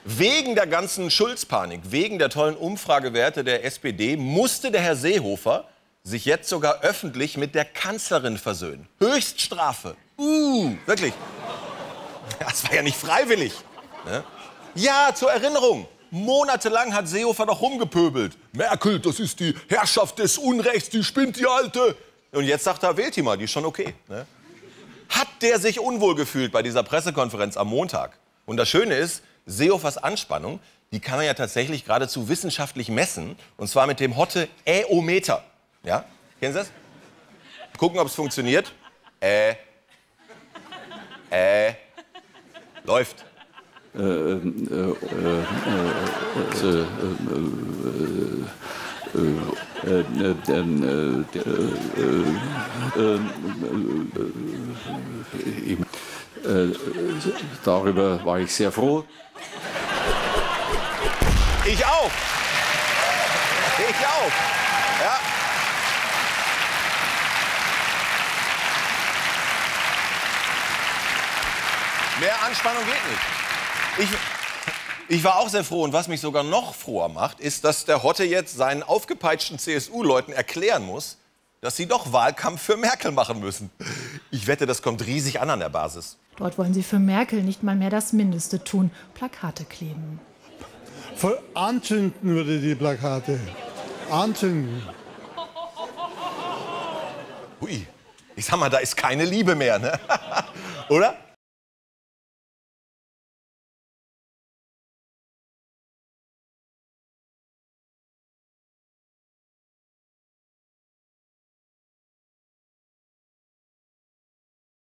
Wegen der ganzen Schulz-Panik, wegen der tollen Umfragewerte der SPD, musste der Herr Seehofer sich jetzt sogar öffentlich mit der Kanzlerin versöhnen. Höchststrafe. Wirklich. Das war ja nicht freiwillig. Ne? Ja, zur Erinnerung. Monatelang hat Seehofer doch rumgepöbelt. Merkel, das ist die Herrschaft des Unrechts, die spinnt, die Alte. Und jetzt sagt er, wählt die mal, die ist schon okay. Ne? Hat der sich unwohl gefühlt bei dieser Pressekonferenz am Montag? Und das Schöne ist, Seehofers Anspannung, die kann man ja tatsächlich geradezu wissenschaftlich messen. Und zwar mit dem Hotte-Äometer. Ja? Kennen Sie das? Gucken, ob es funktioniert. Läuft. Darüber war ich sehr froh. Ich auch. Ich auch. Ja. Mehr Anspannung geht nicht. Ich war auch sehr froh. Und was mich sogar noch froher macht, ist, dass der Hotte jetzt seinen aufgepeitschten CSU-Leuten erklären muss, dass sie doch Wahlkampf für Merkel machen müssen. Ich wette, das kommt riesig an der Basis. Dort wollen sie für Merkel nicht mal mehr das Mindeste tun. Plakate kleben. Voll anzünden würde die Plakate. Anzünden. Ui, ich sag mal, da ist keine Liebe mehr, ne? Oder?